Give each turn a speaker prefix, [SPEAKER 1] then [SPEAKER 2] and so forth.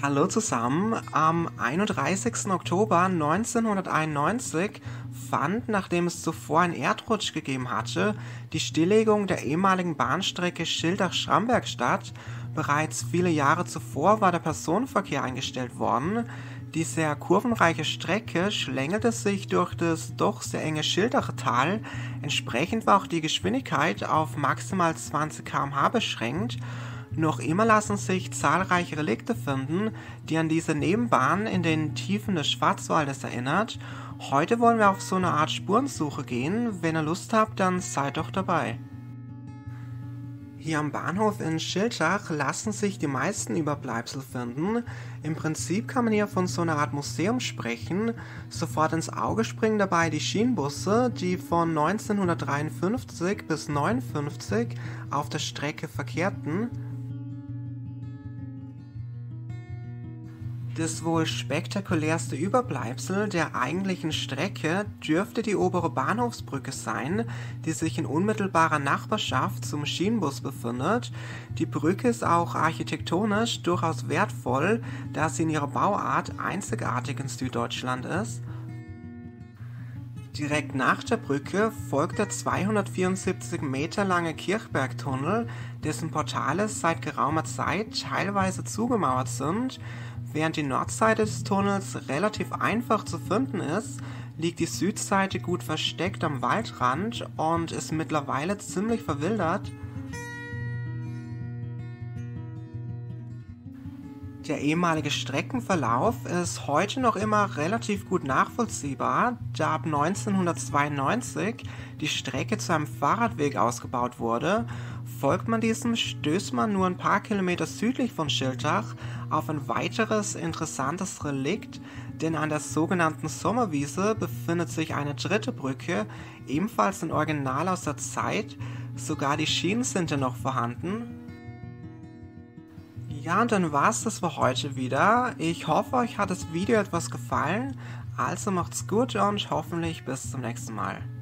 [SPEAKER 1] Hallo zusammen. Am 31. Oktober 1991 fand, nachdem es zuvor einen Erdrutsch gegeben hatte, die Stilllegung der ehemaligen Bahnstrecke Schildach-Schramberg statt. Bereits viele Jahre zuvor war der Personenverkehr eingestellt worden. Die sehr kurvenreiche Strecke schlängelte sich durch das doch sehr enge Schildacher Tal. Entsprechend war auch die Geschwindigkeit auf maximal 20 km/h beschränkt. Noch immer lassen sich zahlreiche Relikte finden, die an diese Nebenbahn in den Tiefen des Schwarzwaldes erinnert. Heute wollen wir auf so eine Art Spurensuche gehen. Wenn ihr Lust habt, dann seid doch dabei. Hier am Bahnhof in Schildach lassen sich die meisten Überbleibsel finden. Im Prinzip kann man hier von so einer Art Museum sprechen. Sofort ins Auge springen dabei die Schienenbusse, die von 1953 bis 1959 auf der Strecke verkehrten. Das wohl spektakulärste Überbleibsel der eigentlichen Strecke dürfte die obere Bahnhofsbrücke sein, die sich in unmittelbarer Nachbarschaft zum Schienenbus befindet. Die Brücke ist auch architektonisch durchaus wertvoll, da sie in ihrer Bauart einzigartig in Süddeutschland ist. Direkt nach der Brücke folgt der 274 Meter lange Kirchbergtunnel, dessen Portale seit geraumer Zeit teilweise zugemauert sind. Während die Nordseite des Tunnels relativ einfach zu finden ist, liegt die Südseite gut versteckt am Waldrand und ist mittlerweile ziemlich verwildert. Der ehemalige Streckenverlauf ist heute noch immer relativ gut nachvollziehbar, da ab 1992 die Strecke zu einem Fahrradweg ausgebaut wurde. Folgt man diesem, stößt man nur ein paar Kilometer südlich von Schildach auf ein weiteres interessantes Relikt, denn an der sogenannten Sommerwiese befindet sich eine dritte Brücke, ebenfalls ein Original aus der Zeit, sogar die Schienen sind ja noch vorhanden. Ja, und dann war's das für heute wieder. Ich hoffe, euch hat das Video etwas gefallen. Also macht's gut und hoffentlich bis zum nächsten Mal.